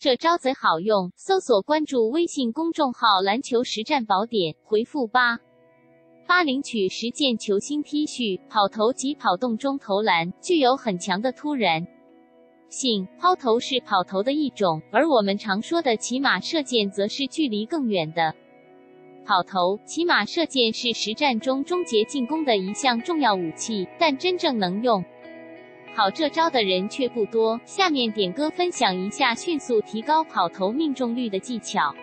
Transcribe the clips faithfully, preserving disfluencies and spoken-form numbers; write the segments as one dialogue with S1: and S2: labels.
S1: 这招贼好用，搜索关注微信公众号篮球实战宝典，回复八八领取十件球星 T 恤，跑投及跑动中投篮具有很强的突然性。抛投是跑投的一种，而我们常说的骑马射箭则是距离更远的跑投。骑马射箭是实战中终结进攻的一项重要武器，但真正能用好这招的人却不多。下面点歌分享一下迅速提高跑投命中率的技巧。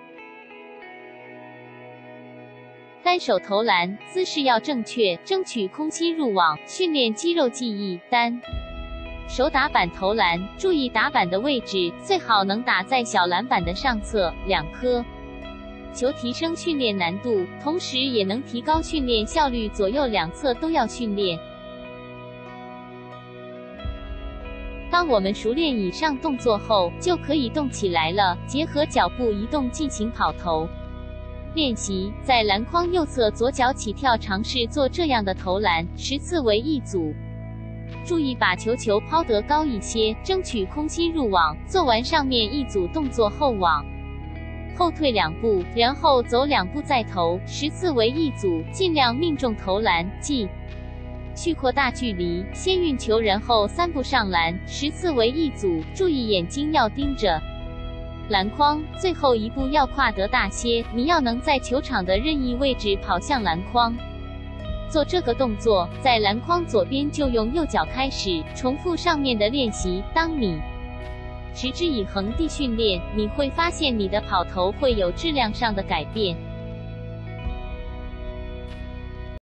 S1: 单手投篮，姿势要正确，争取空心入网，训练肌肉记忆。单手打板投篮，注意打板的位置，最好能打在小篮板的上侧，两颗球提升训练难度，同时也能提高训练效率，左右两侧都要训练。当我们熟练以上动作后，就可以动起来了，结合脚步移动进行跑投练习。在篮筐右侧左脚起跳，尝试做这样的投篮，十次为一组。注意把球球抛得高一些，争取空心入网。做完上面一组动作后，往后退两步，然后走两步再投，十次为一组，尽量命中投篮。即续扩大距离，先运球，然后三步上篮，十次为一组。注意眼睛要盯着篮筐，最后一步要跨得大些，你要能在球场的任意位置跑向篮筐。做这个动作，在篮筐左边就用右脚开始，重复上面的练习。当你持之以恒地训练，你会发现你的跑投会有质量上的改变。